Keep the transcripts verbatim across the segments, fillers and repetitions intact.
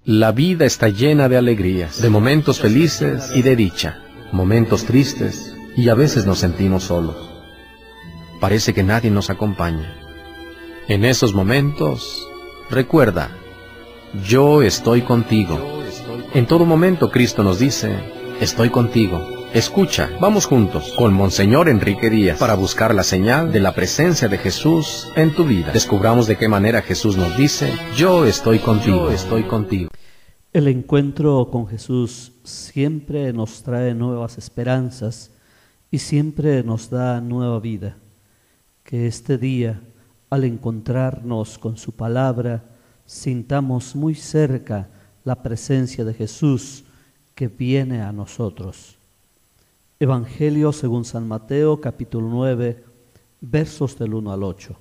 La vida está llena de alegrías, de momentos felices y de dicha, momentos tristes y a veces nos sentimos solos. Parece que nadie nos acompaña. En esos momentos, recuerda, yo estoy contigo. En todo momento Cristo nos dice, estoy contigo. Escucha, vamos juntos con Monseñor Enrique Díaz para buscar la señal de la presencia de Jesús en tu vida. Descubramos de qué manera Jesús nos dice, yo estoy contigo, yo estoy contigo. El encuentro con Jesús siempre nos trae nuevas esperanzas y siempre nos da nueva vida. Que este día, al encontrarnos con su palabra, sintamos muy cerca la presencia de Jesús que viene a nosotros. Evangelio según San Mateo, capítulo nueve, versos del uno al ocho.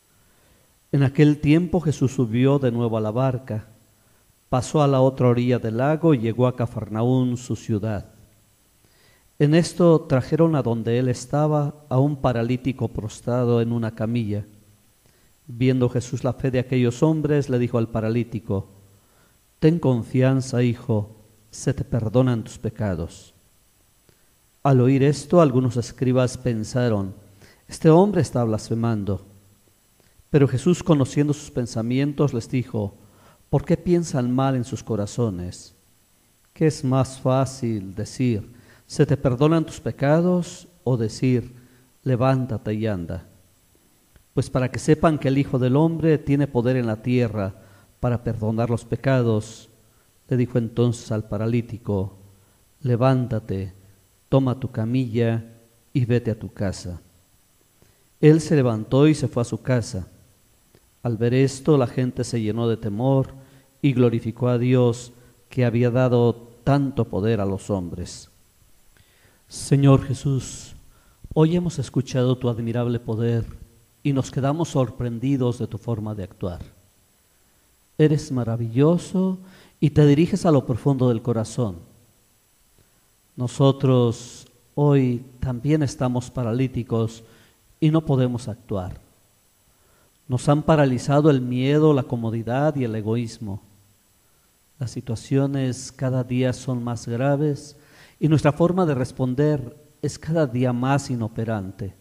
En aquel tiempo Jesús subió de nuevo a la barca, pasó a la otra orilla del lago y llegó a Cafarnaún, su ciudad. En esto trajeron a donde él estaba a un paralítico prostrado en una camilla. Viendo Jesús la fe de aquellos hombres, le dijo al paralítico, «Ten confianza, hijo, se te perdonan tus pecados». Al oír esto, algunos escribas pensaron, «Este hombre está blasfemando». Pero Jesús, conociendo sus pensamientos, les dijo, ¿por qué piensan mal en sus corazones? ¿Qué es más fácil decir, se te perdonan tus pecados, o decir, levántate y anda? Pues para que sepan que el Hijo del Hombre tiene poder en la tierra para perdonar los pecados, le dijo entonces al paralítico, levántate, toma tu camilla y vete a tu casa. Él se levantó y se fue a su casa. Al ver esto, la gente se llenó de temor y glorificó a Dios que había dado tanto poder a los hombres. Señor Jesús, hoy hemos escuchado tu admirable poder y nos quedamos sorprendidos de tu forma de actuar. Eres maravilloso y te diriges a lo profundo del corazón. Nosotros hoy también estamos paralíticos y no podemos actuar. Nos han paralizado el miedo, la comodidad y el egoísmo. Las situaciones cada día son más graves y nuestra forma de responder es cada día más inoperante.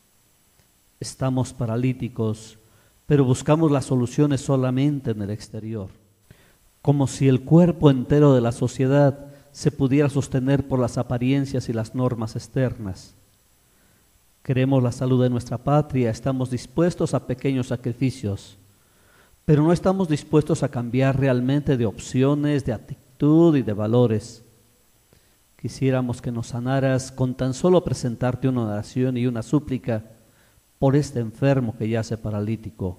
Estamos paralíticos, pero buscamos las soluciones solamente en el exterior, como si el cuerpo entero de la sociedad se pudiera sostener por las apariencias y las normas externas. Queremos la salud de nuestra patria, estamos dispuestos a pequeños sacrificios, pero no estamos dispuestos a cambiar realmente de opciones, de actitud y de valores. Quisiéramos que nos sanaras con tan solo presentarte una oración y una súplica por este enfermo que yace paralítico.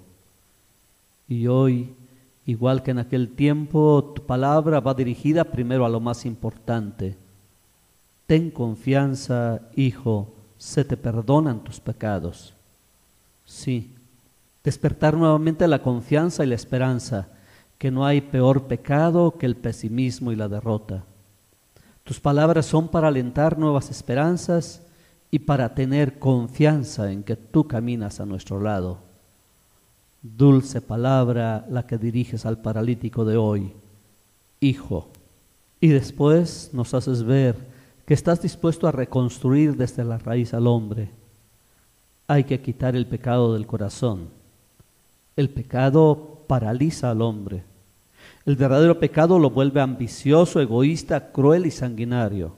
Y hoy, igual que en aquel tiempo, tu palabra va dirigida primero a lo más importante. Ten confianza, hijo, se te perdonan tus pecados. Sí, despertar nuevamente la confianza y la esperanza, que no hay peor pecado que el pesimismo y la derrota. Tus palabras son para alentar nuevas esperanzas y para tener confianza en que tú caminas a nuestro lado. Dulce palabra la que diriges al paralítico de hoy, hijo. Y después nos haces ver que estás dispuesto a reconstruir desde la raíz al hombre. Hay que quitar el pecado del corazón. El pecado paraliza al hombre. El verdadero pecado lo vuelve ambicioso, egoísta, cruel y sanguinario.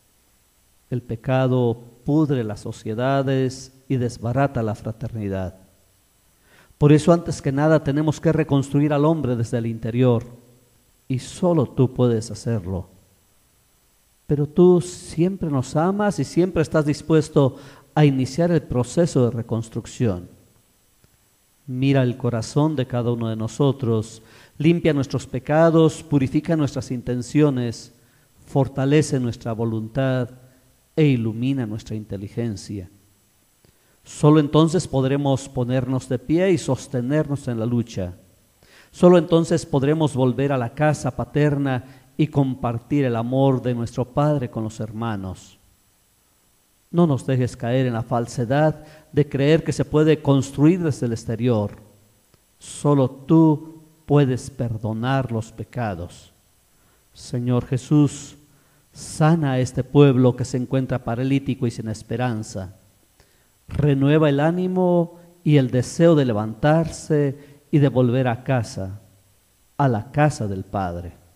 El pecado pudre las sociedades y desbarata la fraternidad. Por eso, antes que nada, tenemos que reconstruir al hombre desde el interior, y solo tú puedes hacerlo. Pero tú siempre nos amas y siempre estás dispuesto a iniciar el proceso de reconstrucción. Mira el corazón de cada uno de nosotros, limpia nuestros pecados, purifica nuestras intenciones, fortalece nuestra voluntad e ilumina nuestra inteligencia. Solo entonces podremos ponernos de pie y sostenernos en la lucha. Solo entonces podremos volver a la casa paterna y compartir el amor de nuestro Padre con los hermanos. No nos dejes caer en la falsedad de creer que se puede construir desde el exterior. Solo tú puedes perdonar los pecados. Señor Jesús, sana a este pueblo que se encuentra paralítico y sin esperanza. Renueva el ánimo y el deseo de levantarse y de volver a casa, a la casa del Padre.